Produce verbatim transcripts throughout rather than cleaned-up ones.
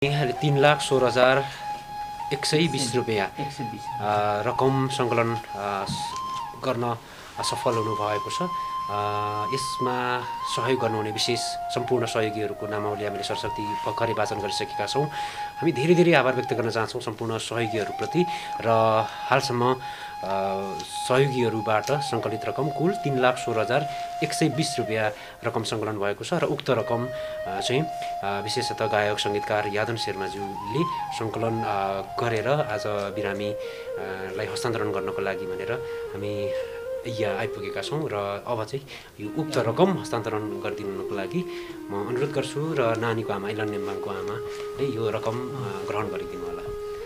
यहाँले तीन लाख सोह्र हजार एक सय बिस रुपियाँ रकम सङ्कलन गर्न सफल हुनुभएको छ। यसमा सहयोग गर्नुहुने विशेष सम्पूर्ण सहयोगीहरूको नामावली हामीले सरस्वती भर्खरै वाचन गरिसकेका छौँ। हामी धेरै धेरै आभार व्यक्त गर्न चाहन्छौँ सम्पूर्ण सहयोगीहरूप्रति र हालसम्म सहयोगीहरूबाट सङ्कलित रकम कुल तीन लाख सोह्र हजार एक सय बिस रुपियाँ रकम सङ्कलन भएको छ र उक्त रकम चाहिँ विशेषतः गायक सङ्गीतकार यादन शेर्माज्यूले सङ्कलन गरेर आज बिरामीलाई हस्तान्तरण गर्नको लागि भनेर हामी यहाँ आइपुगेका छौँ र अब चाहिँ यो उक्त रकम हस्तान्तरण गरिदिनुको लागि म अनुरोध गर्छु र नानीको आमा एलनल नेम्बाङको आमाले यो रकम ग्रहण गरिदिनु होला।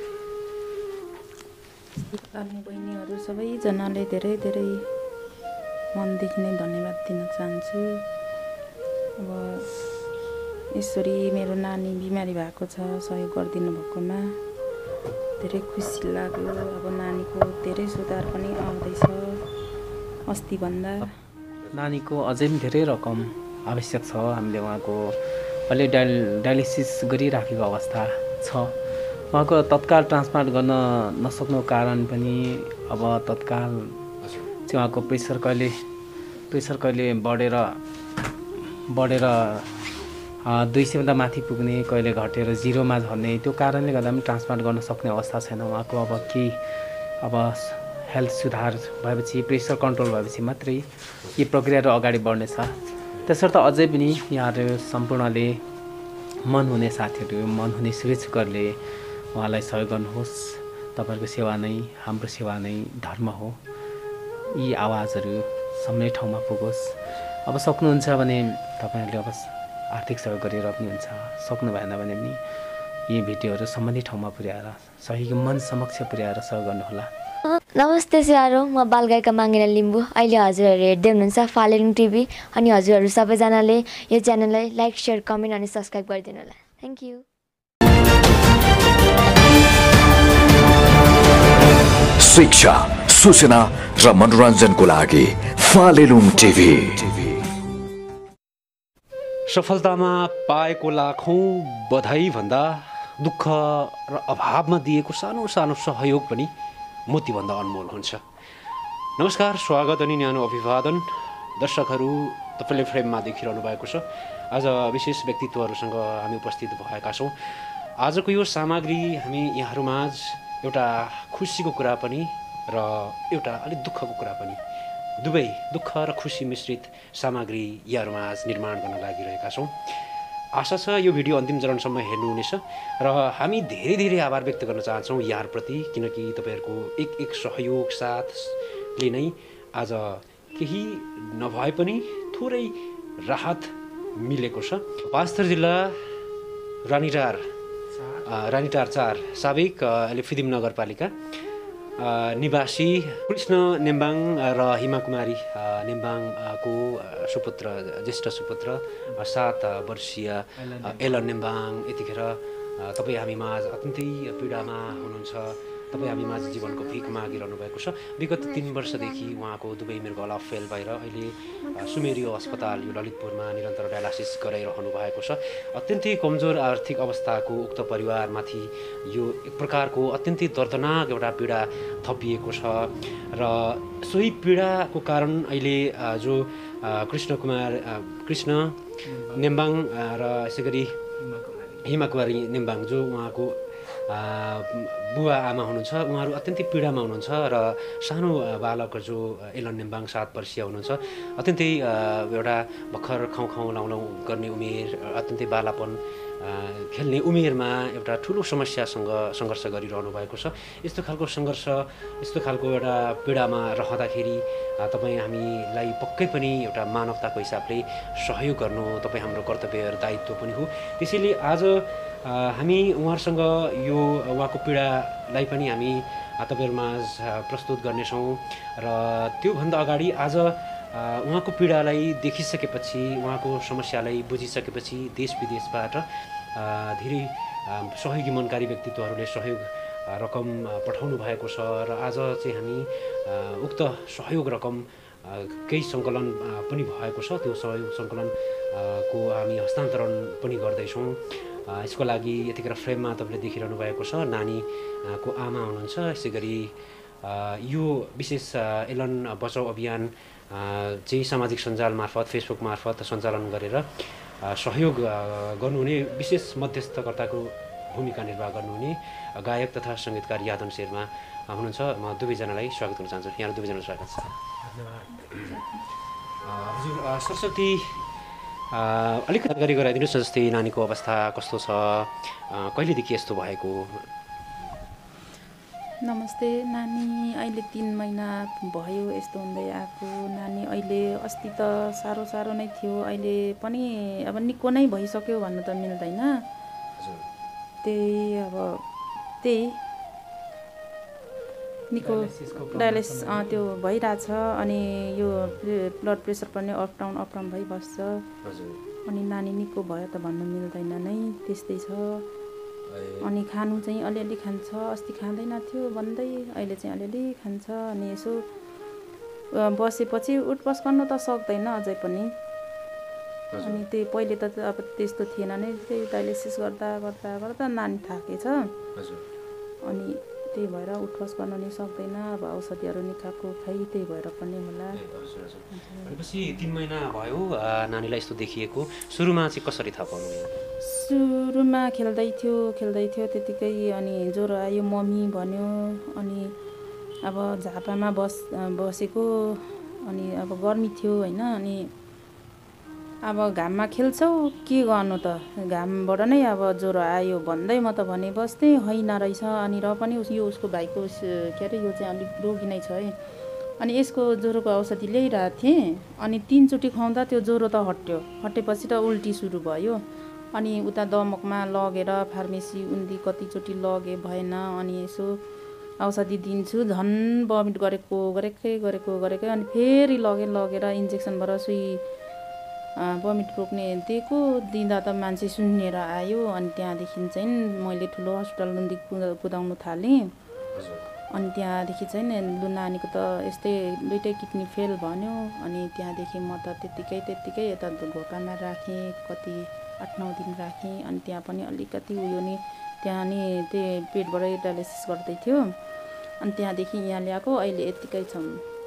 आमा बहिनीहरू सबैजनाले धेरै धेरै मनदेखि नै धन्यवाद दिन चाहन्छु। अब यसरी मेरो नानी बिमारी भएको छ, सहयोग गरिदिनु भएकोमा धेरै खुसी लाग्यो। अब नानीको धेरै सुधार पनि आउँदैछ अस्तिभन्दा। नानीको अझै पनि धेरै रकम आवश्यक छ। हामीले उहाँको अहिले डायल डायलिसिस गरिराखेको अवस्था छ। उहाँको तत्काल ट्रान्सप्लान्ट गर्न नसक्नुको कारण पनि अब तत्काल चाहिँ उहाँको प्रेसर कहिले प्रेसर कहिले बढेर बढेर दुई सयभन्दा माथि पुग्ने, कहिले घटेर जिरोमा झर्ने, त्यो कारणले गर्दा पनि ट्रान्सप्लान्ट गर्न सक्ने अवस्था छैन। उहाँको अब केही अब हेल्थ सुधार भएपछि, प्रेसर कन्ट्रोल भएपछि मात्रै यी प्रक्रियाहरू अगाडि बढ्नेछ। त्यसर्थ अझै पनि यहाँहरू सम्पूर्णले मन हुने साथीहरू, मन हुने शुभेच्छुकहरूले उहाँलाई सहयोग गर्नुहोस्। तपाईँहरूको सेवा नै हाम्रो सेवा नै धर्म हो। यी आवाजहरू सम्मै ठाउँमा पुगोस्। अब सक्नुहुन्छ भने तपाईँहरूले अब आर्थिक सहयोग गरेर पनि हुन्छ, सक्नु भएन भने पनि यी भिडियोहरू सम्बन्धित ठाउँमा पुर्याएर सही मन समक्ष पुर्याएर सहयोग गर्नुहोला। नमस्ते स्यारो, म बालगायिका माङ्गिना लिम्बू। अहिले हजुरहरू हेर्दै हुनुहुन्छ फालेलुङ टिभी अनि हजुरहरू सबैजनाले यो च्यानललाई लाइक, सेयर, कमेन्ट अनि सब्सक्राइब गरिदिनु होला। Thank you. शिक्षा, सूचना र मनोरञ्जनको लागि फालेलुङ टिभी। सफलतामा पाएको लाखौँ बधाई भन्दा दुःख र अभावमा दिएको सानो सानो सहयोग पनि मोतीभन्दा अनमोल हुन्छ। नमस्कार, स्वागत अनि न्यानो अभिवादन। दर्शकहरू, तपाईँले फ्रेममा देखिरहनु भएको छ। आज विशेष व्यक्तित्वहरूसँग हामी उपस्थित भएका छौँ। आजको यो सामग्री हामी यहाँहरूमाझ एउटा खुसीको कुरा पनि र एउटा अलिक दुःखको कुरा पनि, दुवै दुःख र खुसी मिश्रित सामग्री यहाँहरूमाझ निर्माण गर्न लागिरहेका छौँ। आशा छ यो भिडियो अन्तिम चरणसम्म हेर्नुहुनेछ र हामी धेरै धेरै आभार व्यक्त गर्न चाहन्छौँ यहाँहरूप्रति, किनकि तपाईँहरूको एक एक सहयोग साथले नै आज केही नभए पनि थोरै राहत मिलेको छ। पाँचथर जिल्ला रानीटार रानीटार चार साबिक अहिले फिदिम नगरपालिका निवासी कृष्ण नेम्बाङ र हिमा कुमारी नेम्बाङको सुपुत्र, ज्येष्ठ सुपुत्र सात वर्षीय एलनल नेम्बाङ यतिखेर तपाईँ हामीमाझ अत्यन्तै पीडामा हुनुहुन्छ। तपाईँ हामीमाझ जीवनको भिख मागिरहनु भएको छ। विगत तीन वर्षदेखि उहाँको दुवै मृगौला फेल भएर अहिले सुमेरी अस्पताल यो ललितपुरमा निरन्तर डायलासिस गराइरहनु भएको छ। अत्यन्तै कमजोर आर्थिक अवस्थाको उक्त परिवारमाथि यो एक प्रकारको अत्यन्तै दर्दनाक एउटा पीडा थपिएको छ र सोही पीडाको कारण अहिले जो कृष्ण कुमार कृष्ण नेम्बाङ र यसै गरी हिमा कुमारी नेम्बाङ जो उहाँको बुवा आमा हुनुहुन्छ, उहाँहरू अत्यन्तै पीडामा हुनुहुन्छ र सानो बालक जो एलनल नेम्बाङ सात वर्षीय हुनुहुन्छ, अत्यन्तै एउटा भर्खर खाउँ खाउँ लाउँ लाउँ गर्ने उमेर, अत्यन्तै बालापन खेल्ने उमेरमा एउटा ठुलो समस्यासँग सङ्घर्ष गरिरहनु भएको छ। यस्तो खालको सङ्घर्ष, यस्तो खालको एउटा पीडामा रहँदाखेरि तपाईँ हामीलाई पक्कै पनि एउटा मानवताको हिसाबले सहयोग गर्नु तपाईँ हाम्रो कर्तव्य र दायित्व पनि हो। त्यसैले आज हामी उहाँहरूसँग यो उहाँको पीडालाई पनि हामी तपाईँहरूमाझ प्रस्तुत गर्नेछौँ र त्योभन्दा अगाडि आज उहाँको पीडालाई देखिसकेपछि, उहाँको समस्यालाई बुझिसकेपछि देश विदेशबाट धेरै सहयोगी मनकारी व्यक्तित्वहरूले सहयोग रकम पठाउनु भएको छ र आज चाहिँ हामी उक्त सहयोग रकम केही सङ्कलन पनि भएको छ। त्यो सहयोग सङ्कलनको हामी हस्तान्तरण पनि गर्दैछौँ। यसको लागि यतिखेर फ्रेममा तपाईँले देखिरहनु भएको छ नानीको आमा हुनुहुन्छ। यसै गरी यो विशेष एलन बचाउ अभियान चाहिँ सामाजिक सञ्जाल मार्फत फेसबुक मार्फत सञ्चालन गरेर सहयोग गर्नुहुने विशेष मध्यस्थकर्ताको भूमिका निर्वाह गर्नुहुने गायक तथा सङ्गीतकार यादन शर्मा हुनुहुन्छ। म दुवैजनालाई स्वागत गर्न चाहन्छु। यहाँ दुवैजनालाई स्वागत छ। हजुर सरस्वती अलिकति जानकारी गराइदिनुहोस् न, जस्तै नानीको अवस्था कस्तो छ, कहिलेदेखि यस्तो भएको? नमस्ते। नानी अहिले तिन महिना भयो यस्तो हुँदै आएको। नानी अहिले अस्ति त साह्रो साह्रो नै थियो, अहिले पनि अब निको नै भइसक्यो भन्नु त मिल्दैन। त्यही अब त्यही निको डायलिसिस त्यो भइरहेछ। अनि यो ब्लड प्रेसर पनि अप डाउन अप डाउन भइबस्छ। अनि नानी निको भयो त भन्नु मिल्दैन नै, त्यस्तै छ। अनि खानु चाहिँ अलिअलि खान्छ, अस्ति खाँदैन थियो भन्दै अहिले चाहिँ अलिअलि खान्छ। अनि यसो बसेपछि उठबस गर्नु त सक्दैन अझै पनि। अनि त्यही पहिले त अब त्यस्तो थिएन नै, त्यही डायलिसिस गर्दा गर्दा गर्दा नानी थाकेछ। अनि त्यही भएर उठबस गर्न नि सक्दैन। अब औषधिहरू नि खाएको खै, त्यही भएर पनि होला। भनेपछि तिन महिना भयो नानीलाई यस्तो देखिएको। सुरुमा चाहिँ कसरी थाहा पाउनु? सुरुमा खेल्दै थियो खेल्दै थियो त्यतिकै अनि ज्वरो आयो, मम्मी भन्यो। अनि अब झापामा बस बसेको अनि अब गर्मी थियो होइन। अनि अब घाममा खेल्छौ के गर्नु त, घामबाट नै अब ज्वरो आयो भन्दै म त भने बस्थेँ, होइन रहेछ। अनि र पनि यो उसको भाइको के अरे यो चाहिँ अलिक रोगी नै छ है। अनि यसको ज्वरोको औषधि ल्याइरहेको थिएँ। अनि तिनचोटि खुवाउँदा त्यो ज्वरो त हट्यो, हटेपछि त उल्टी सुरु भयो। अनि उता दमकमा लगेर फार्मेसी उन्दी कतिचोटि लगे भएन। अनि यसो औषधि दिन्छु, झन् भमिट गरेको गरेकै गरेको गरेकै। अनि फेरि लगे लगेर इन्जेक्सनबाट सुई भमिट रोक्ने दिएको, दिँदा त मान्छे सुन्निएर आयो। अनि त्यहाँदेखि चाहिँ मैले ठुलो हस्पिटल उन्दी कुदाउनु थालेँ। अनि त्यहाँदेखि चाहिँ लु नानीको त यस्तै दुइटै किडनी फेल भन्यो। अनि त्यहाँदेखि म त त्यत्तिकै त्यत्तिकै यता घोकामा राखेँ, कति आठ नौ दिन राखेँ। अनि त्यहाँ पनि अलिकति उयो नि त्यहाँ नि त्यही पेटबाटै डायलिसिस गर्दै थियो। अनि त्यहाँदेखि यहाँ ल्याएको, अहिले यत्तिकै छौँ।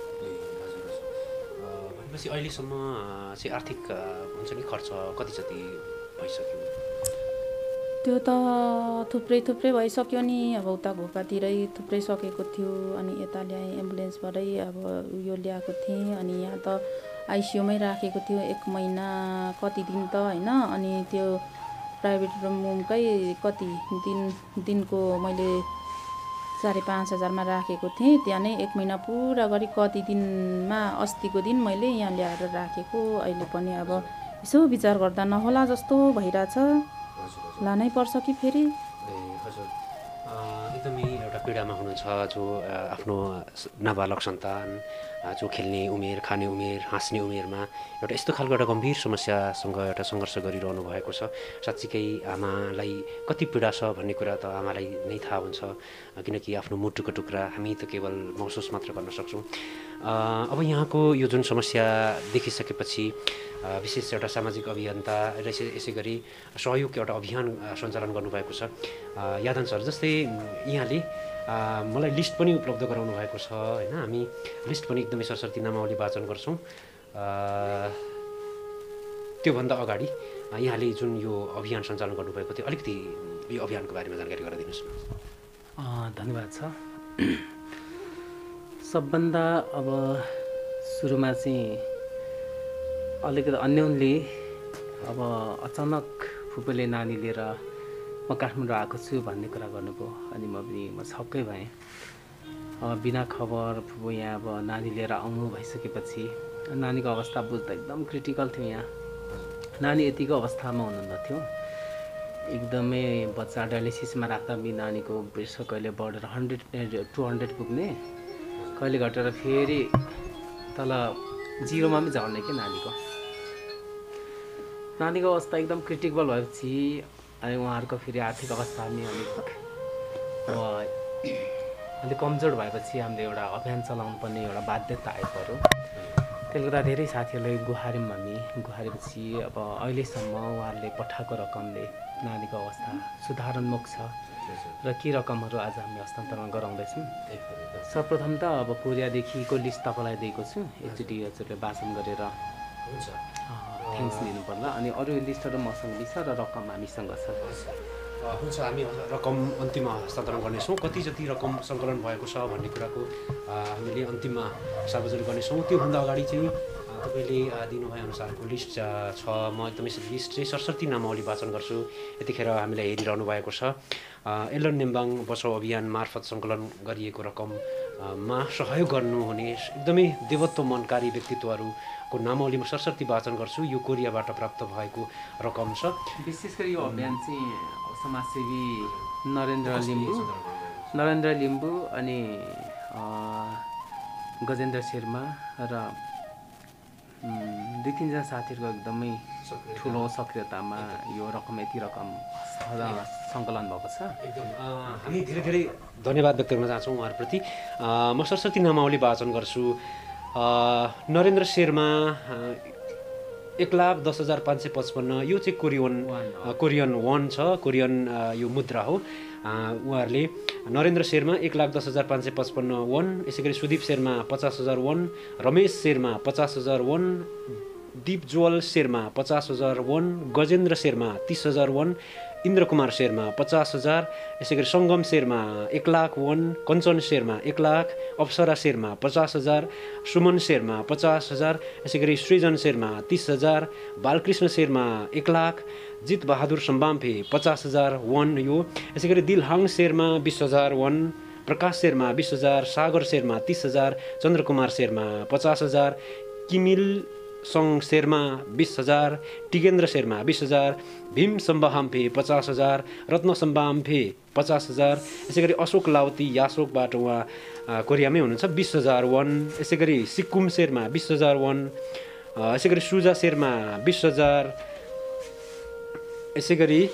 भनेपछि अहिलेसम्म चाहिँ आर्थिक हुन्छ नि खर्च कति जति भइसक्यो? त्यो त थुप्रै थुप्रै भइसक्यो नि। अब उता घोकातिरै थुप्रै सकेको थियो। अनि यता ल्याएँ एम्बुलेन्सबाटै अब उयो ल्याएको थिएँ। अनि यहाँ त आइसियुमै राखेको थियो एक महिना कति दिन त होइन। अनि त्यो प्राइभेट रुमकै कति दिन दिनको मैले साढे पाँच हजारमा राखेको थिएँ। त्यहाँ नै एक महिना पुरा गरी कति दिनमा अस्तिको दिन मैले यहाँ ल्याएर राखेको। अहिले पनि अब यसो विचार गर्दा नहोला जस्तो भइरहेछ, लानै पर्छ कि फेरि। हजुर एकदमै एउटा पीडामा हुनुहुन्छ जो आफ्नो नाबालक सन्तान जो खेल्ने उमेर, खाने उमेर, हाँस्ने उमेरमा एउटा यस्तो खालको एउटा गम्भीर समस्यासँग एउटा सङ्घर्ष गरिरहनु भएको छ। साँच्चीकै आमालाई कति पीडा छ भन्ने कुरा त आमालाई नै थाहा हुन्छ, किनकि आफ्नो मुटुको टुक्रा हामी त केवल महसुस मात्र गर्न सक्छौँ। अब यहाँको यो जुन समस्या देखिसकेपछि विशेष एउटा सामाजिक अभियन्ता र यसै गरी सहयोगको एउटा अभियान सञ्चालन गर्नुभएको छ। यादन सर, जस्तै यहाँले मलाई लिस्ट पनि उपलब्ध गराउनु भएको छ होइन। हामी लिस्ट पनि एकदमै सरस्वती नामावली वाचन गर्छौँ। त्योभन्दा अगाडि यहाँले जुन यो अभियान सञ्चालन गर्नुभएको थियो, अलिकति यो अभियानको बारेमा जानकारी गराइदिनुहोस् न। धन्यवाद छ। सबभन्दा अब सुरुमा चाहिँ अलिकति अन्यौनले अब अचानक फुपूले नानी लिएर म काठमाडौँ आएको छु भन्ने कुरा गर्नुभयो। अनि म पनि म छक्कै भएँ। बिना खबर फुपू यहाँ अब नानी लिएर आउनु भइसकेपछि नानीको अवस्था बुझ्दा एकदम क्रिटिकल थियो। यहाँ नानी यतिको अवस्थामा हुनुहुन्न थियो, एकदमै बच्चा डायलिसिसमा राख्दा पनि नानीको प्रेसर कहिले बढेर हन्ड्रेड टु हन्ड्रेड पुग्ने, कहिले घटेर फेरि तल जिरोमा पनि झर्ने कि नानीको नानीको अवस्था एकदम क्रिटिकल भएपछि अनि उहाँहरूको फेरि आर्थिक अवस्था पनि अलिक अलिक कमजोर भएपछि हामीले एउटा अभियान चलाउनु पर्ने एउटा बाध्यता आइपऱ्यो। त्यसले गर्दा धेरै साथीहरूले गुहार्यौँ हामी गुहारेपछि अब अहिलेसम्म उहाँहरूले पठाएको रकमले नानीको अवस्था सुधारोन्मुख छ र के रकमहरू आज हामी हस्तान्तरण गराउँदैछौँ। सर्वप्रथम त अब कोरियादेखिको लिस्ट तपाईँलाई दिएको छु, एकचोटि हजुरले वाचन गरेर थ्याङ्क्स दिनु पर्ला। अनि अरू लिस्टहरू मसँग छ र रकम हामीसँग छ। हुन्छ, हामी रकम अन्तिममा हस्तान्तरण गर्नेछौँ। कति जति रकम सङ्कलन भएको छ भन्ने कुराको हामीले अन्तिममा सार्वजनिक गर्नेछौँ। त्योभन्दा अगाडि चाहिँ तपाईँले दिनुभए अनुसारको लिस्ट छ। म एकदमै लिस्ट चाहिँ सरस्वती नामावली वाचन गर्छु। यतिखेर हामीलाई हेरिरहनु भएको छ। एलनल नेम्बाङ बचाउ अभियान मार्फत सङ्कलन गरिएको रकममा सहयोग गर्नुहुने एकदमै देवत्व मनकारी व्यक्तित्वहरूको नामावली म सरस्वती वाचन गर्छु। यो कोरियाबाट प्राप्त भएको रकम छ। विशेष गरी यो अभियान चाहिँ समाजसेवी नरेन्द्र लिम्बू नरेन्द्र लिम्बू अनि गजेन्द्र शर्मा र दुई तिनजना साथीहरूको एकदमै ठुलो सक्रियतामा यो रकम यति रकम सङ्कलन भएको छ। एकदम हामी धेरै धेरै धन्यवाद व्यक्त गर्न चाहन्छौँ उहाँहरूप्रति। म सरस्वती नामावली वाचन गर्छु। नरेन्द्र शर्मा एक लाख दस हजार पाँच सय पचपन्न, यो चाहिँ कोरियन कोरियन वान छ, कोरियन यो मुद्रा हो। उहाँहरूले नरेन्द्र शर्मा एक लाख दस हजार पाँच सय पचपन्न वन, यसै गरी सुदीप शर्मा पचास हजार वन, रमेश शर्मा पचास हजार वन, दीपज्वल शर्मा पचास हजार वन, गजेन्द्र शर्मा तिस हजार वन, इन्द्र कुमार शर्मा पचास हजार, यसै गरी सङ्गम शर्मा एक लाख वन, कञ्चन शर्मा एक लाख, अप्सरा शर्मा पचास हजार, सुमन शर्मा पचास हजार, यसै गरी सृजन शर्मा तिस हजार, बालकृष्ण शर्मा एक लाख, जित बहादुर सम्बाम्फे पचास हजार वन यो, यसै गरी दिलहाङ शर्मा बिस हजार वन, प्रकाश शर्मा बिस हजार, सागर शर्मा तिस हजार, चन्द्रकुमार शर्मा पचास हजार, किमिल सङ शर्मा बिस हजार, टिकेन्द्र शर्मा बिस हजार, भीम सम्बाहाम्फे पचास हजार, रत्न सम्बाहाम्फे पचास हजार, यसै गरी अशोक लाउती यासोकबाट उहाँ कोरियामै हुनुहुन्छ बिस हजार वन, यसै गरी सिक्कुम शर्मा बिस हजार वन, यसै गरी सुजा शर्मा बिस हजार, यसै गरी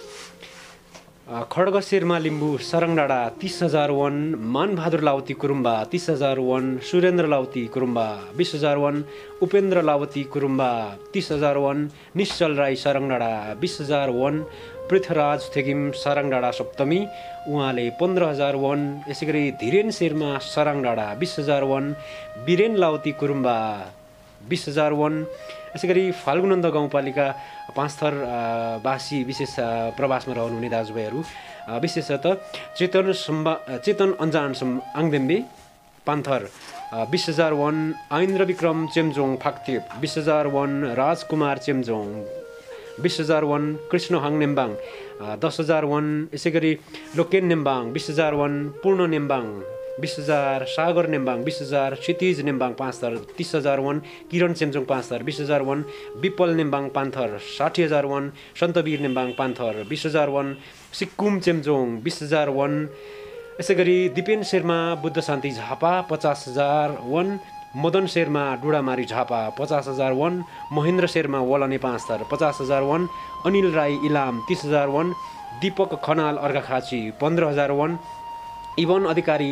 खड्ग शर्मा लिम्बू सारङ डाँडा तिस हजार वन, मानबहादुर लाउती कुरुम्बा तिस हजार वन, सुरेन्द्र लाउती कुरुम्बा बिस हजार वन, उपेन्द्र लाउती कुरुम्बा तिस हजार वन, निश्चल राई सारङ डाँडा बिस हजार वन, पृथ्वीराज थेगिम सारङ डाँडा सप्तमी उहाँले पन्ध्र हजार वन, यसै गरी धीरेन शर्मा सारङ डाँडा बिस हजार वन, वीरेन लाउती कुरुम्बा बिस हजार वन, यसै गरी फाल्गुनन्द गाउँपालिका पाँचथर वासी विशेष प्रवासमा रहनुहुने दाजुभाइहरू विशेषतः चेतन सम्बा चेतन अन्जान सम् आङदेम्बे पान्थर बिस हजार वन, आइन्द्र विक्रम चेम्जोङ फाक्थेप बिस हजार वन, राजकुमार चेम्जोङ बिस हजार वन, कृष्ण हाङ नेम्बाङ दस हजार वन, यसै गरी लोकेन नेम्बाङ बिस हजार वन, पूर्ण नेम्बाङ बिस हजार, सागर नेम्बाङ बिस हजार, क्षितिज नेम्बाङ पाँचथर तिस हजार वन, किरण चेम्जोङ पाँचथर बिस हजार वन, विपल नेम्बाङ पान्थर साठी हजार वन, सन्तवीर नेम्बाङ पान्थर बिस हजार वन, सिक्कुम चेम्जोङ बिस हजार वन, यसै गरी दिपेन शर्मा बुद्ध शान्ति झापा पचास हजार वन, मदन शर्मा डुडामारी झापा पचास हजार वन, महेन्द्र शर्मा वलने पाँचथर पचास हजार वन, अनिल राई इलाम तिस हजार वन, दीपक खनाल अर्घाखाँची पन्ध्र हजार वन, इवन अधिकारी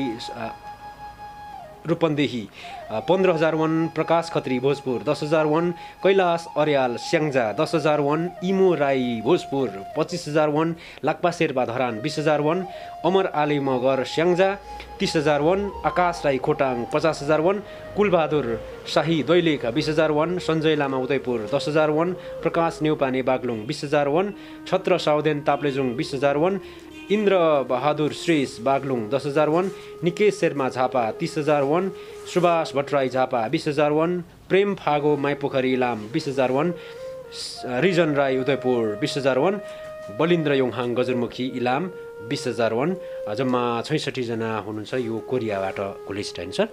रूपन्देही पन्ध्र हजार वन, प्रकाश खत्री भोजपुर दस हजार वन, कैलाश अर्याल स्याङ्जा दस हजार वन, इमो राई भोजपुर पच्चिस हजार वन, लाक्पा शेर्पा धरान बिस हजार वन, अमर आले मगर स्याङ्जा तिस हजार वन, आकाश राई खोटाङ पचास हजार वन, कुलबहादुर शाही दैलेख बिस हजार वन, सञ्जय लामा उदयपुर दस हजार वन, प्रकाश नेउपाने बागलुङ बिस हजार वन, छत्र साउदेन ताप्लेजुङ बिस हजार वन, इन्द्र बहादुर श्रेष बागलुङ दस हजार वन, निकेश शर्मा झापा तिस हजार वन, सुभाष भट्टराई झापा बिस हजार वन, प्रेम फागो माइपोखरी इलाम बिस हजार वन, रिजन राई उदयपुर बिस हजार वन, बलिन्द्र योङहाङ गजुरमुखी इलाम बिस हजार वन, जम्मा छैसठीजना हुनुहुन्छ यो कोरियाबाटको लिस्ट होइन सर।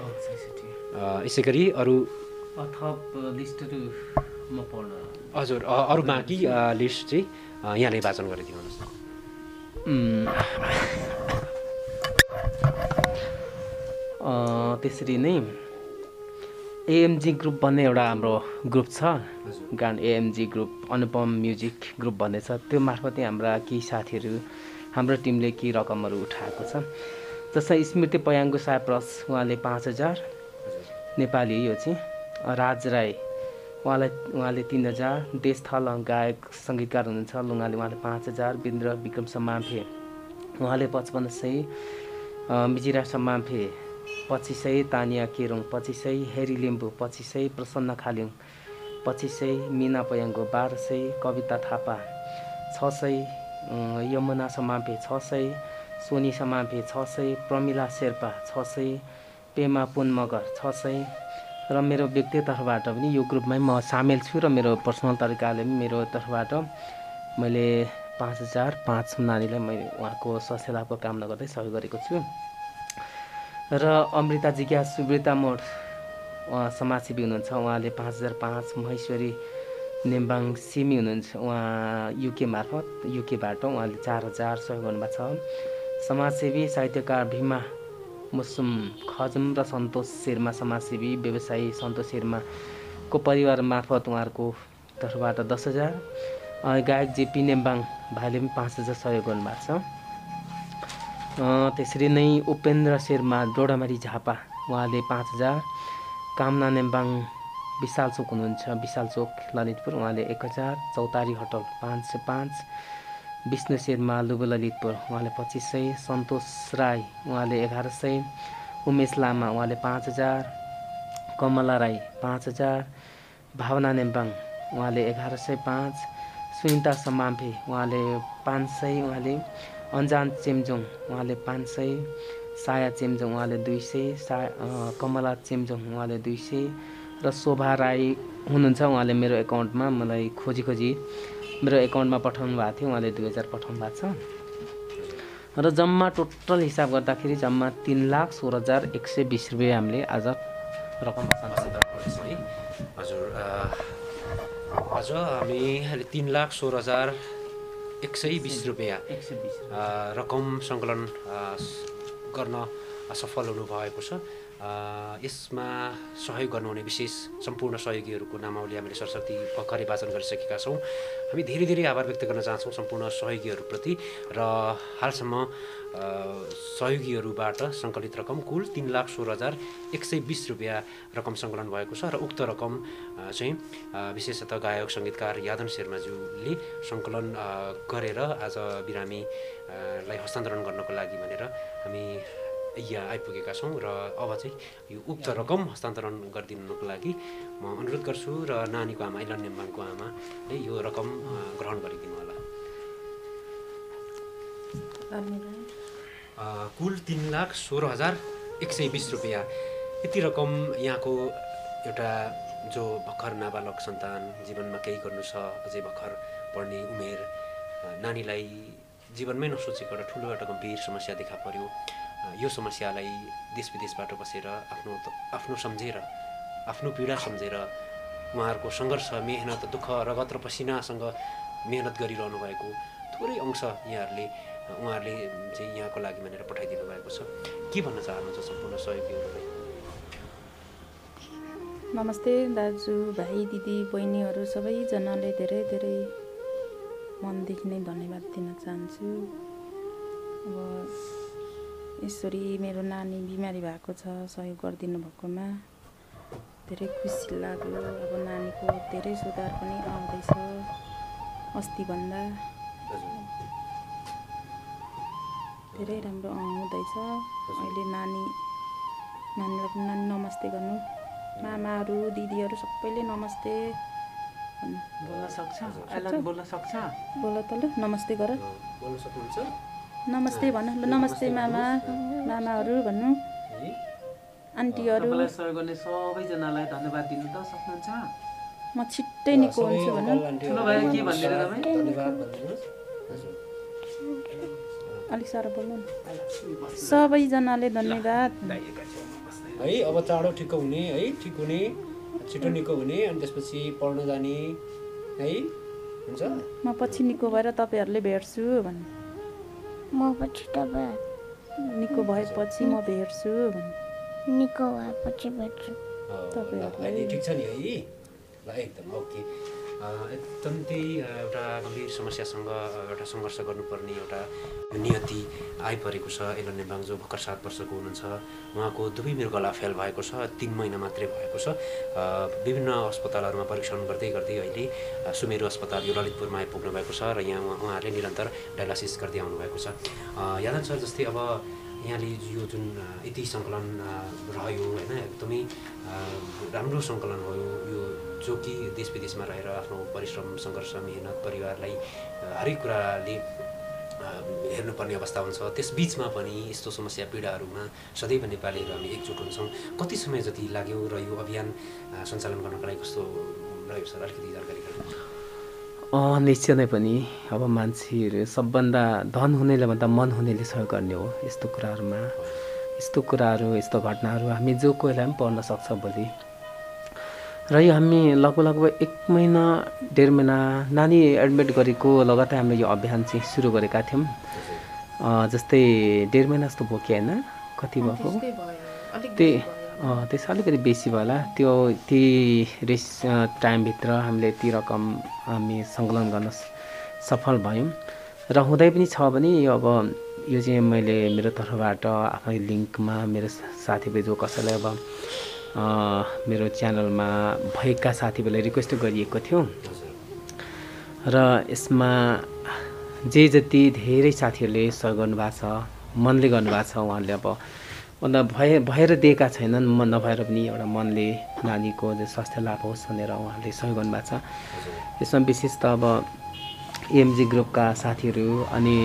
यसै गरी अरू थप लिस्टहरू म पढ्न हजुर अरू बाँकी लिस्ट चाहिँ यहाँले वाचन गरिदिनुहोस् न। त्यसरी नै एएमजी ग्रुप भन्ने एउटा हाम्रो ग्रुप छ, गान AMG group Anupam music group भन्ने छ, त्यो मार्फत हाम्रा केही साथीहरू हाम्रो टिमले केही रकमहरू उठाएको छ। जस्तै स्मृति पयाङ्गु सायप्रस उहाँले पाँच हजार नेपाली यो चाहिँ, राज राई उहाँलाई उहाँले तिन हजार देश थल गायक सङ्गीतकार हुनुहुन्छ लुङ्गाले उहाँले पाँच हजार वीरेन्द्र विक्रम सम्माम्फे उहाँले पचपन्न सय मिजिरा सम्माम्फे पच्चिस सय तानिया केरुङ पच्चिस सय हेरी लिम्बू पच्चिस सय प्रसन्न खालिङ पच्चिस सय मिना पयाङ्गो बाह्र सय कविता थापा छ सय यमुना सम्माम्फे छ सय सोनी सम्माम्फे छ सय प्रमिला शेर्पा छ सय पेमा पुन मगर छ सय र मेरो व्यक्तिगत तर्फबाट पनि यो ग्रुपमै म सामेल छु र मेरो पर्सनल तरिकाले पनि मेरो तर्फबाट मैले पाँच हजार पाँच नानीलाई मैले उहाँको स्वास्थ्य लाभको कामना गर्दै सहयोग गरेको छु र अमृता जिज्ञास सुब्रता मोड उहाँ समाजसेवी हुनुहुन्छ उहाँले पाँच हजार पाँच महेश्वरी नेम्बाङ सिमी हुनुहुन्छ उहाँ युके मार्फत युकेबाट उहाँले चार हजार सहयोग गर्नुभएको छ समाजसेवी साहित्यकार भीमा मुसुम खजुम र सन्तोष शेर्मा समाजसेवी व्यवसायी सन्तोष शेर्माको परिवार मार्फत उहाँहरूको तर्फबाट दस हजार गायक जेपी नेम्बाङ भाइले पनि पाँच हजार सहयोग गर्नुभएको छ त्यसरी नै उपेन्द्र शेर्मा डोडामारी झापा उहाँले पाँच हजार कामना नेम्बाङ विशाल चोक हुनुहुन्छ विशाल चोक ललितपुर उहाँले एक हजार चौतारी होटल पाँच सय पाँच विष्णु शेर्मा लुबु ललितपुर उहाँले पच्चिस सय सन्तोष राई उहाँले एघार सय उमेश लामा उहाँले पाँच हजार कमला राई पाँच हजार भावना नेम्बाङ उहाँले एघार सय पाँच सुनिता सम्माम्फे उहाँले पाँच सय उहाँले अन्जान चेम्जोङ उहाँले पाँच सय साया चेम्जोङ उहाँले दुई सय सा कमला चेम्जोङ उहाँले दुई सय र शोभा राई हुनुहुन्छ उहाँले मेरो एकाउन्टमा मलाई खोजी खोजी मेरो एकाउन्टमा पठाउनु भएको थियो उहाँले दुई हजार पठाउनु भएको छ र जम्मा टोटल हिसाब गर्दाखेरि जम्मा तिन लाख सोह्र हजार एक सय बिस रुपियाँ हामीले आज रकम है हजुर आज हामी अहिले तिन लाख सोह्र हजार एक सय बिस रुपियाँ एक सय बिस रकम सङ्कलन गर्न सफल हुनुभएको छ यसमा सहयोग गर्नुहुने विशेष सम्पूर्ण सहयोगीहरूको नामावली हामीले सरस्वती भर्खरै वाचन गरिसकेका छौँ हामी धेरै धेरै आभार व्यक्त गर्न चाहन्छौँ सम्पूर्ण सहयोगीहरूप्रति र हालसम्म सहयोगीहरूबाट सङ्कलित रकम कुल तिन लाख सोह्र हजार एक सय बिस रुपियाँ रकम सङ्कलन भएको छ र उक्त रकम चाहिँ विशेषतः गायक सङ्गीतकार यादन शेर्माज्यूले सङ्कलन गरेर आज बिरामीलाई हस्तान्तरण गर्नको लागि भनेर हामी यहाँ आइपुगेका छौँ र अब चाहिँ यो उक्त रकम हस्तान्तरण गरिदिनुको लागि म अनुरोध गर्छु र नानीको आमा एलनल नेम्बाङको आमाले यो रकम ग्रहण गरिदिनु होला कुल तिन लाख सोह्र हजार एक सय बिस रुपियाँ यति रकम यहाँको एउटा जो भर्खर नाबालक सन्तान जीवनमा केही गर्नु छ अझै भर्खर पढ्ने उमेर नानीलाई जीवनमै नसोचेको एउटा ठुलो एउटा गम्भीर समस्या देखा पर्यो यो समस्यालाई देश विदेशबाट बसेर आफ्नो आफ्नो सम्झेर आफ्नो पीडा सम्झेर उहाँहरूको सङ्घर्ष मेहनत दुःख रगत र पसिनासँग मेहनत गरिरहनु भएको थोरै अंश यहाँहरूले उहाँहरूले चाहिँ यहाँको लागि भनेर पठाइदिनु भएको छ के भन्न चाहनुहुन्छ सम्पूर्ण सहयोगीहरूलाई नमस्ते दाजु भाइ दिदी बहिनीहरू सबैजनाले धेरै धेरै मनदेखि नै धन्यवाद दिन चाहन्छु अब यसरी मेरो नानी बिमारी भएको छ सहयोग गरिदिनु भएकोमा धेरै खुसी लाग्यो अब नानीको धेरै सुधार पनि आउँदैछ अस्तिभन्दा धेरै राम्रो आउँदैछ अहिले नानी नानीलाई पनि नानी नमस्ते गर्नु मामाहरू दिदीहरू सबैले नमस्ते बोल्न सक्छ बोल्न सक्छ बोल त ल नमस्ते गर बोल्न सक्नुहुन्छ नमस्ते भन नमस्ते मामा मामाहरू भन्नु आन्टीहरू सहयोग गर्ने सबैजनालाई धन्यवाद दिन त सक्नुहुन्छ म छिट्टै निको हुन्छु भन्नु ठुलो भाइ के भन्दिनु तपाईँ धन्यवाद भन्दिनुहोस् अलिक साह्रो बोल्नु न सबैजनाले धन्यवाद है अब चाँडो ठिक हुने है ठिक हुने छिटो निको हुने अनि त्यसपछि पढ्न जाने है हुन्छ म पछि निको भएर तपाईँहरूले भेट्छु भन्नु म पछि तपाईँ निको भएपछि म भेट्छु भन्नु निको भएपछि भेट्छु अहिले ठिक छ नि है ल एकदम ओके अत्यन्तै एउटा गम्भीर समस्यासँग एउटा सङ्घर्ष गर्नुपर्ने एउटा नियति आइपरेको छ। एलनल नेम्बाङ जो भर्खर सात वर्षको हुनुहुन्छ, उहाँको दुवै मृगला फेल भएको छ, तिन महिना मात्रै भएको छ। विभिन्न अस्पतालहरूमा परीक्षण गर्दै गर्दै अहिले सुमेरु अस्पताल यो ललितपुरमा आइपुग्नु भएको छ र यहाँ उहाँहरूले निरन्तर डायलासिस गर्दै आउनुभएको छ। यादन सर, जस्तै अब यहाँले यो जुन यति सङ्कलन रह्यो होइन, एकदमै राम्रो सङ्कलन भयो यो, जो कि देश विदेशमा रहेर आफ्नो परिश्रम, सङ्घर्ष, मेहनत, परिवारलाई हरेक कुराले हेर्नुपर्ने अवस्था हुन्छ। त्यस बिचमा पनि यस्तो समस्या पीडाहरूमा सदैव नेपालीहरू हामी एकजुट हुन्छौँ। कति समय जति लाग्यो र यो अभियान सञ्चालन गर्नको लागि कस्तो रह्यो सर, अलिकति जानकारी गराउनु। निश्चय नै पनि अब मान्छेहरू सबभन्दा धन हुनेले भन्दा मन हुनेले सहयोग गर्ने हो। यस्तो कुराहरूमा यस्तो कुराहरू यस्तो घटनाहरू हामी जो कोहीलाई पनि पर्न सक्छ भोलि। र यो हामी लगभग लगभग एक महिना डेढ महिना नानी एडमिट गरेको लगातार हामीले यो अभियान चाहिँ सुरु गरेका थियौँ। जस्तै डेढ महिना जस्तो भयो कि होइन, कति भएको त्यही त्यस अलिकति बेसी भयो होला। त्यो ती रेस टाइमभित्र हामीले ती रकम हामी सङ्कलन गर्न सफल भयौँ र हुँदै पनि छ भने यो अब यो चाहिँ मैले मेरो तर्फबाट आफ्नै लिङ्कमा मेरो साथीभाइ जो कसैलाई अब मेरो च्यानलमा भएका साथीभाइलाई रिक्वेस्ट गरिएको थियो र यसमा जे जति धेरै साथीहरूले सहयोग गर्नुभएको छ, मनले गर्नुभएको छ, उहाँहरूले अब भन्दा भए भएर दिएका छैनन्, मन नभएर पनि एउटा मनले नानीको जो स्वास्थ्य लाभ होस् भनेर उहाँहरूले सहयोग गर्नुभएको छ। यसमा विशेष त अब एमजी ग्रुपका साथीहरू अनि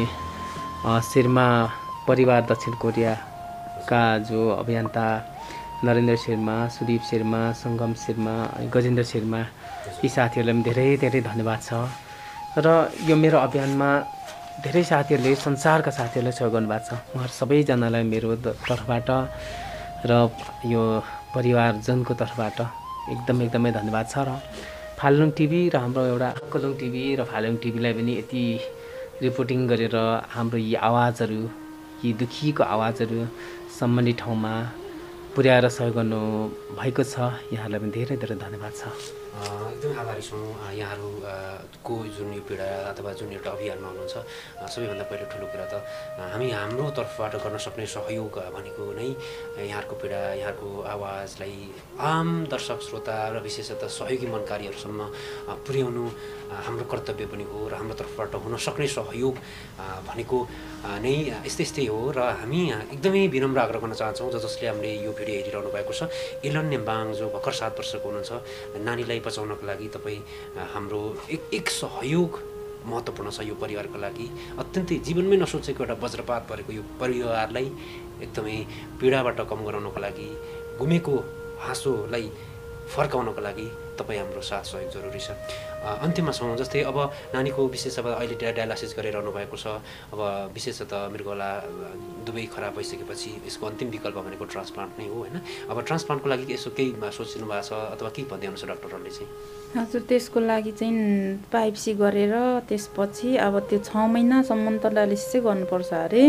शेर्मा परिवार दक्षिण कोरियाका जो अभियन्ता नरेन्द्र शर्मा, सुदीप शर्मा, सङ्गम शर्मा, गजेन्द्र शर्मा, यी साथीहरूलाई पनि धेरै धेरै धन्यवाद छ। र यो मेरो अभियानमा धेरै साथीहरूले, संसारका साथीहरूले सहयोग गर्नुभएको छ। उहाँहरू सबैजनालाई मेरो तर्फबाट र यो परिवारजनको तर्फबाट एकदम एकदमै धन्यवाद छ। र फालेलुङ टिभी र हाम्रो एउटा कोलुङ टिभी र फालेलुङ टिभीलाई पनि यति रिपोर्टिङ गरेर हाम्रो यी आवाजहरू, यी दुखीको आवाजहरू सम्बन्धित ठाउँमा पुर्याएर सहयोग गर्नु भएको छ। यहाँलाई पनि धेरै धेरै धन्यवाद छ। एकदमै आभारी छौँ यहाँहरूको जुन यो पीडा अथवा जुन एउटा अभियानमा हुनुहुन्छ। सबैभन्दा पहिलो ठुलो कुरा त हामी हाम्रो तर्फबाट गर्न सक्ने सहयोग भनेको नै यहाँहरूको पीडा, यहाँहरूको आवाजलाई आम दर्शक श्रोता र विशेषतः सहयोगी मनकारीहरूसम्म पुर्याउनु हाम्रो कर्तव्य पनि हो र हाम्रो तर्फबाट हुन सक्ने सहयोग भनेको नै यस्तै यस्तै हो। र हामी एकदमै विनम्र आग्रह गर्न चाहन्छौँ ज जसले हामीले यो भिडियो हेरिरहनु भएको छ। एलनल नेम्बाङ जो भर्खर सात वर्षको हुनुहुन्छ, नानीलाई बचाउनको लागि तपाईँ हाम्रो एक एक सहयोग महत्त्वपूर्ण छ। यो परिवारको लागि अत्यन्तै जीवनमै नसोचेको एउटा वज्रपात परेको यो परिवारलाई एकदमै पीडाबाट कम गराउनको लागि, गुमेको हाँसोलाई फर्काउनको लागि तपाईँ हाम्रो साथ सहयोग जरुरी छ। अन्त्यमा छौँ, जस्तै अब नानीको विशेष अब अहिले डायलासिस गरिरहनु भएको छ। अब विशेषतः मृगला दुवै खराब भइसकेपछि यसको अन्तिम विकल्प भनेको ट्रान्सप्लान्ट नै हो होइन। अब ट्रान्सप्लान्टको लागि यसो केही सोचिनु भएको छ अथवा के भन्दै हुनुहुन्छ डाक्टरहरूले चाहिँ? हजुर, त्यसको लागि चाहिँ पाइपसी गरेर त्यसपछि अब त्यो छ महिनासम्म त डायलिसिसै गर्नुपर्छ अरे।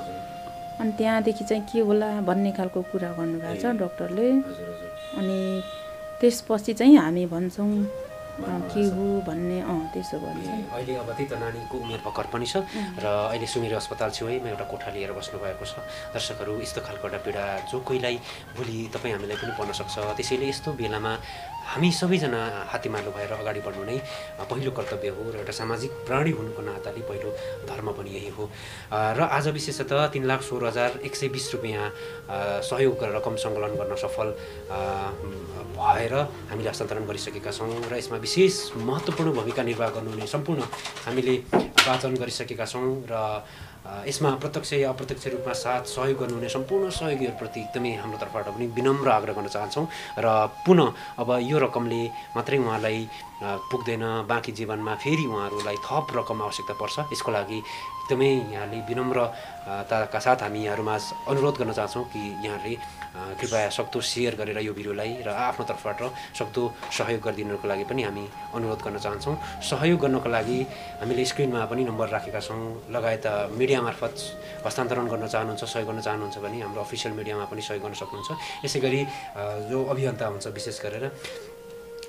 अनि त्यहाँदेखि चाहिँ के होला भन्ने खालको कुरा गर्नुभएको छ डक्टरले। अनि त्यसपछि चाहिँ हामी भन्छौँ के हो भन्ने अँ त्यसो भन्छ। अहिले अब त्यही त नानीको उमेर भर्खर पनि छ र अहिले सुमेरु अस्पताल छेउमा एउटा कोठा लिएर बस्नु भएको छ। दर्शकहरू, यस्तो खालको एउटा पीडा जो कोहीलाई भोलि तपाईँ हामीलाई पनि पर्न सक्छ। त्यसैले यस्तो बेलामा हामी सबैजना हात्तीमालो भएर अगाडि बढ्नु नै पहिलो कर्तव्य हो र एउटा सामाजिक प्राणी हुनुको नाताले पहिलो धर्म पनि यही हो। र आज विशेषतः तिन लाख सोह्र हजार एक सय बिस रुपियाँ सहयोग रकम सङ्कलन गर्न सफल भएर हामीले हस्तान्तरण गरिसकेका छौँ र यसमा विशेष महत्त्वपूर्ण भूमिका निर्वाह गर्नुहुने सम्पूर्ण हामीले वाचन गरिसकेका छौँ र यसमा प्रत्यक्ष या अप्रत्यक्ष रूपमा साथ सहयोग गर्नुहुने सम्पूर्ण सहयोगीहरूप्रति एकदमै हाम्रो तर्फबाट पनि विनम्र आग्रह गर्न चाहन्छौँ। र पुनः अब यो रकमले मात्रै उहाँलाई पुग्दैन, बाँकी जीवनमा फेरि उहाँहरूलाई थप रकम आवश्यकता पर्छ। यसको लागि एकदमै यहाँले विनम्रताका साथ हामी यहाँहरूमा अनुरोध गर्न चाहन्छौँ कि यहाँहरूले कृपया सक्दो सेयर गरेर यो भिडियोलाई र आफ्नो तर्फबाट सक्दो सहयोग गरिदिनुको लागि पनि हामी अनुरोध गर्न चाहन्छौँ। सहयोग गर्नको लागि हामीले स्क्रिनमा पनि नम्बर राखेका छौँ। लगायत मिडिया मार्फत हस्तान्तरण गर्न चाहनुहुन्छ, सहयोग गर्न चाहनुहुन्छ भने हाम्रो अफिसियल मिडियामा पनि सहयोग गर्न सक्नुहुन्छ। यसै गरी जो अभियन्ता हुन्छ विशेष गरेर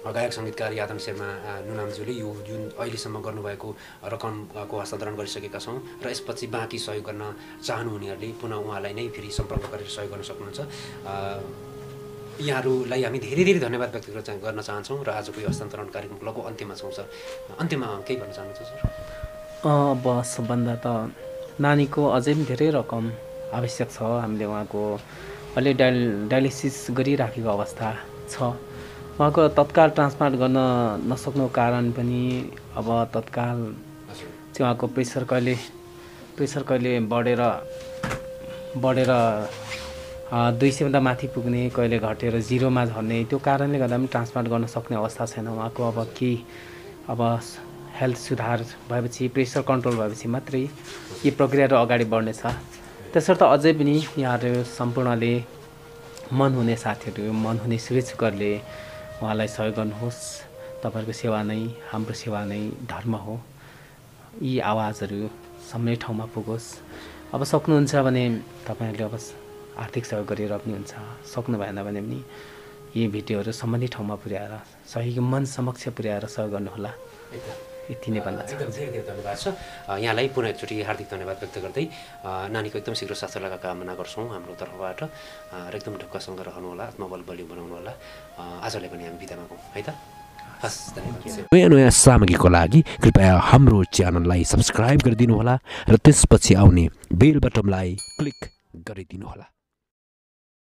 गायक सङ्गीतकार यादन शर्मा नुनामज्यूले यो जुन अहिलेसम्म गर्नुभएको रकमको हस्तान्तरण गरिसकेका छौँ र यसपछि बाँकी सहयोग गर्न चाहनुहुनेहरूले पुनः उहाँलाई नै फेरि सम्पर्क गरेर सहयोग गर्न सक्नुहुन्छ। यहाँहरूलाई हामी धेरै धेरै धन्यवाद व्यक्त गर्न चाहन्छौँ र आजको यो हस्तान्तरण कार्यक्रमको लगभग अन्त्यमा छौँ सर। अन्त्यमा केही भन्न चाहनुहुन्छ सर? अब सबभन्दा त नानीको अझै पनि धेरै रकम आवश्यक छ। हामीले उहाँको अहिले डायल डायलिसिस गरिराखेको अवस्था छ। उहाँको तत्काल ट्रान्सप्लान्ट गर्न नसक्नुको कारण पनि अब तत्काल चाहिँ उहाँको प्रेसर कहिले प्रेसर कहिले बढेर बढेर दुई सयभन्दा माथि पुग्ने, कहिले घटेर जिरोमा झर्ने, त्यो कारणले गर्दा पनि ट्रान्सप्लान्ट गर्न सक्ने अवस्था छैन। उहाँको अब केही अब हेल्थ सुधार भएपछि, प्रेसर कन्ट्रोल भएपछि मात्रै यी प्रक्रियाहरू अगाडि बढ्नेछ। त्यसर्थ अझै पनि यहाँहरू सम्पूर्णले मन हुने साथीहरू, मन हुने शुभेच्छुकहरूले उहाँलाई सहयोग गर्नुहोस्। तपाईँहरूको सेवा नै हाम्रो सेवा नै धर्म हो। यी आवाजहरू सम्मै ठाउँमा पुगोस्। अब सक्नुहुन्छ भने तपाईँहरूले अब आर्थिक सहयोग गरेर पनि हुन्छ, सक्नु भएन भने पनि यी भिडियोहरू सम्बन्धित ठाउँमा पुर्याएर सही मन समक्ष पुर्याएर सहयोग गर्नुहोला। यति नै भन्न एकदम धेरै धेरै धन्यवाद छ यहाँलाई। पुनः एकचोटि हार्दिक धन्यवाद व्यक्त गर्दै नानीको एकदम शीघ्र स्वास्थ्य लाभका कामना गर्छौँ हाम्रो तर्फबाट र एकदम ढुक्कसँग रहनुहोला, आत्मबल बलियो बनाउनुहोला। आजलाई पनि हामी बिदा मागौँ है त। हस्, धन्यवाद। नयाँ नयाँ सामग्रीको लागि कृपया हाम्रो च्यानललाई सब्सक्राइब गरिदिनुहोला र त्यसपछि आउने बेल बटनलाई क्लिक गरिदिनुहोला।